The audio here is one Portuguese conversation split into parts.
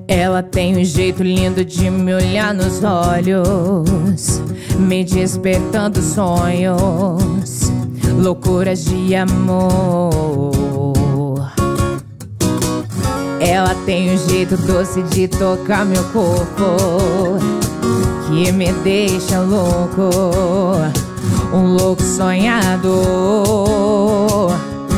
Ela tem um jeito lindo de me olhar nos olhos, me despertando sonhos, loucuras de amor. Ela tem um jeito doce de tocar meu corpo, que me deixa louco, um louco sonhador.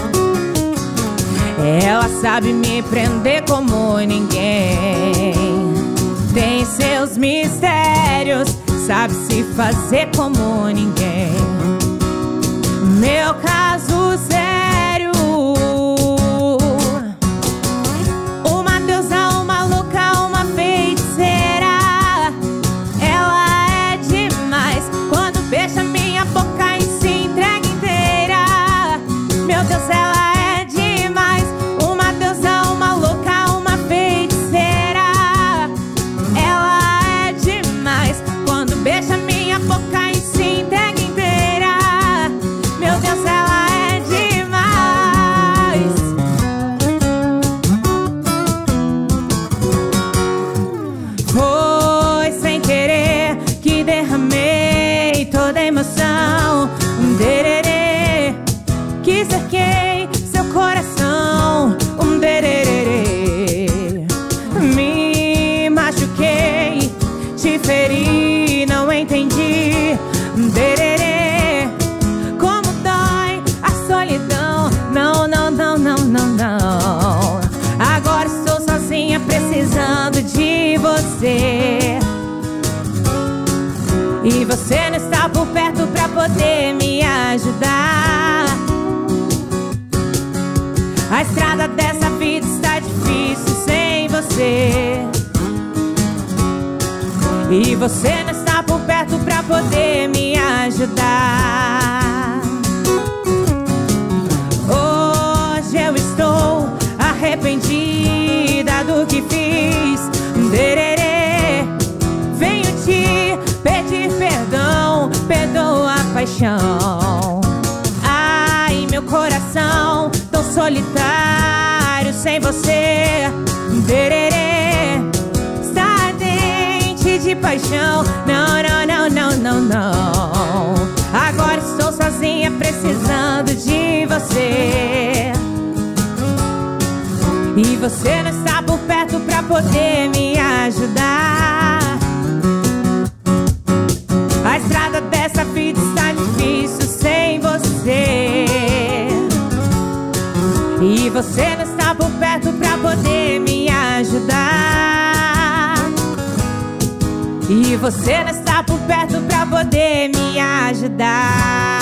Ela sabe me prender como ninguém, tem seus mistérios, sabe se fazer como ninguém. Meu caso sério, uma deusa, uma louca, uma feiticeira. Ela é demais quando beija minha boca e se entrega inteira. Meu Deus, ela é demais, uma deusa, uma louca, uma feiticeira. Ela é demais quando beija minha boca e se entrega inteira. Meu Deus, ela é demais. Foi sem querer que derramei toda a emoção, dererê, que cerquei seu coração, dererê. Me machuquei, te feri, não entendi, dererê. Como dói a solidão, não, não, não, não, não, não. Agora estou sozinha precisando de você, e você não está por perto pra poder me ajudar. A estrada dessa vida está difícil sem você, e você não está por perto pra poder me ajudar. Hoje eu estou arrependida do que fiz, dererê. Venho te pedir perdão, perdoa a paixão. Ai, meu coração tão solitário sem você, dererê. Está ardente de paixão, não, não, não, não, não, não. Agora estou sozinha precisando de você, e você não está por perto pra poder me ajudar. A estrada dessa vida está difícil sem você, e você não está por perto pra poder me ajudar. E você não está por perto pra poder me ajudar.